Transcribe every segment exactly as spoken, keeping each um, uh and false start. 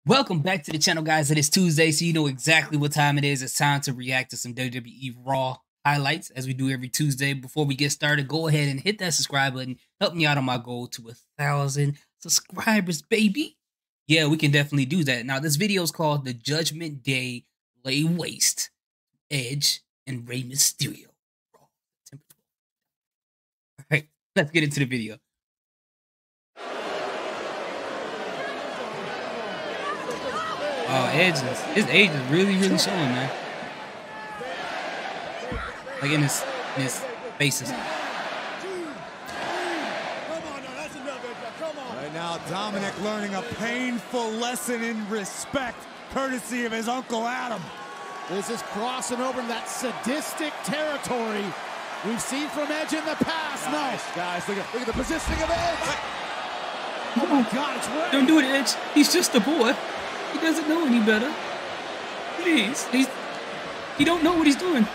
Welcome back to the channel, guys. It is Tuesday, so you know exactly what time it is. It's time to react to some W W E Raw highlights, as we do every Tuesday. Before we get started, go ahead and hit that subscribe button. Help me out on my goal to a thousand subscribers, baby. Yeah, we can definitely do that. Now, this video is called The Judgment Day Lay Waste, Edge, and Rey Mysterio. All right, let's get into the video. Oh, Edge, is, his age is really, really showing, man. Like in his, in his faces. Right now, Dominic learning a painful lesson in respect, courtesy of his Uncle Adam. This is crossing over that sadistic territory we've seen from Edge in the past. Guys, no, guys, look at, look at the positioning of Edge. Oh my God, it's Rey. Don't do it, Edge. He's just a boy. He doesn't know any better. Please, he's he don't know what he's doing.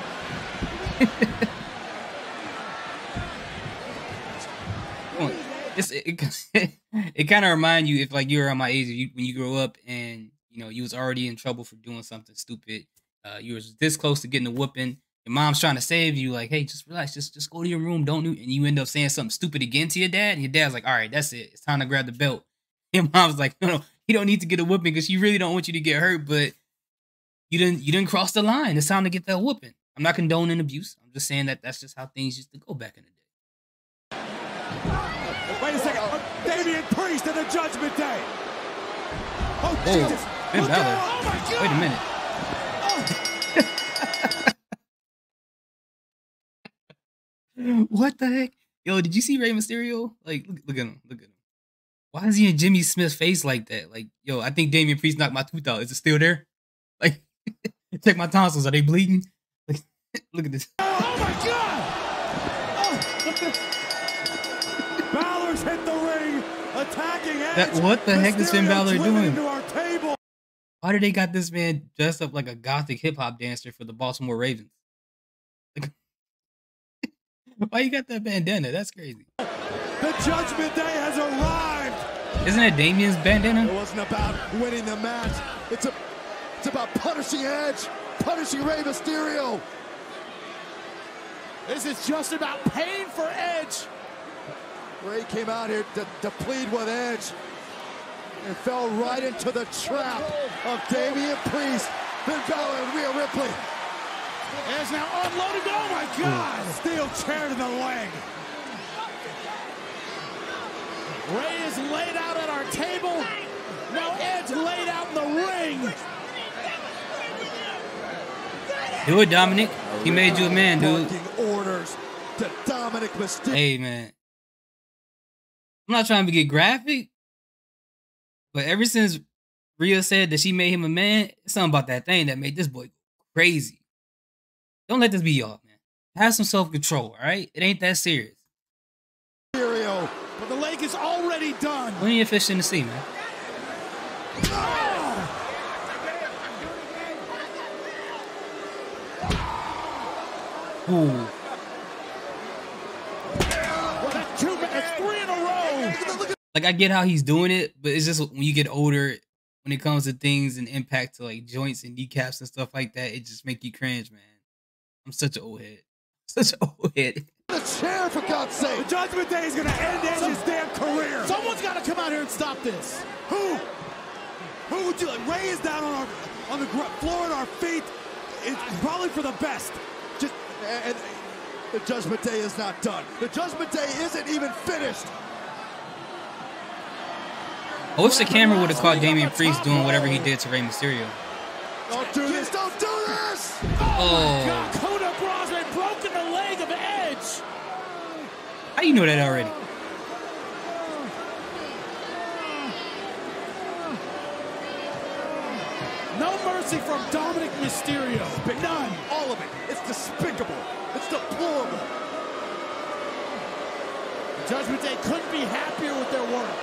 it's, it it, it kind of reminds you if like you're around my age, you, when you grow up and you know you was already in trouble for doing something stupid. Uh, you was this close to getting a whooping. Your mom's trying to save you, like, hey, just relax, just just go to your room, don't do. And you end up saying something stupid again to your dad. And your dad's like, all right, that's it. It's time to grab the belt. Your mom's like, no, no. You don't need to get a whooping because she really don't want you to get hurt, but you didn't you didn't cross the line. It's time to get that whooping. I'm not condoning abuse. I'm just saying that that's just how things used to go back in the day. Wait a second. Uh, Damian Priest and the Judgment Day. Oh, Oh, Jesus. Finn Look Balor. out. Oh, my God. Wait a minute. What the heck? Yo, did you see Rey Mysterio? Like, look, look at him. Look at him. Why is he in Jimmy Smith's face like that? Like, yo, I think Damian Priest knocked my tooth out. Is it still there? Like, check my tonsils. Are they bleeding? Like, look at this. Oh, my God. Oh. Balor's hit the ring, attacking Edge. That, what the heck is Finn Balor doing? Into our table. Why did they got this man dressed up like a gothic hip hop dancer for the Baltimore Ravens? Like, why you got that bandana? That's crazy. The Judgment Day has arrived. Isn't that Damien's bandana? It wasn't about winning the match. It's a, it's about punishing Edge, punishing Rey Mysterio. This is just about paying for Edge. Rey came out here to, to plead with Edge and fell right into the trap of Damian Priest, Finn Balor, and Rhea Ripley. Edge now unloaded. Oh my God! Steel chair to the leg. Rey is laid out at our table. Now Edge laid out in the ring. Do it, Dominic. He made you a man, dude. Barking orders to Dominic Mysterio. Hey, man. I'm not trying to get graphic, but ever since Rhea said that she made him a man, it's something about that thing that made this boy go crazy. Don't let this be y'all, man. Have some self-control, all right? It ain't that serious. Mysterio, but the leg is already done. Plenty of fish in the sea, man. Ooh. Well, that's two, that's three in a row. Like, I get how he's doing it, but it's just when you get older, when it comes to things and impact to like joints and kneecaps and stuff like that, it just make you cringe, man. I'm such an old head. Such an old head. The chair, for God's sake. The Judgment Day is going to end Edge's damn career. Someone's got to come out here and stop this. Who? Who would you like? Rey is down on our on the floor at our feet. It's probably for the best. Just and, and the Judgment Day is not done. The Judgment Day isn't even finished. I wish the camera would have caught Damian Priest doing whatever he did to Rey Mysterio. Don't do this. Don't do this. Oh. God, Coda Brosnan broken the leg of Edge. How you know that already? No mercy from Dominic Mysterio. None. All of it. It's despicable. It's deplorable. The Judgment Day couldn't be happier with their work.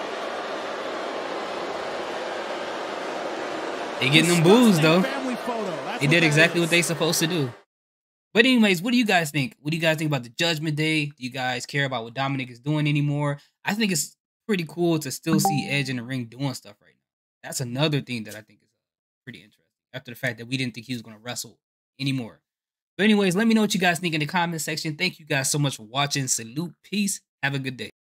They getting them boos though. Family photo. That's They what did that exactly is. what they supposed to do. But anyways, what do you guys think? What do you guys think about the Judgment Day? Do you guys care about what Dominic is doing anymore? I think it's pretty cool to still see Edge in the ring doing stuff right That's another thing that I think is pretty interesting. After the fact that we didn't think he was going to wrestle anymore. But anyways, let me know what you guys think in the comment section. Thank you guys so much for watching. Salute, peace, have a good day.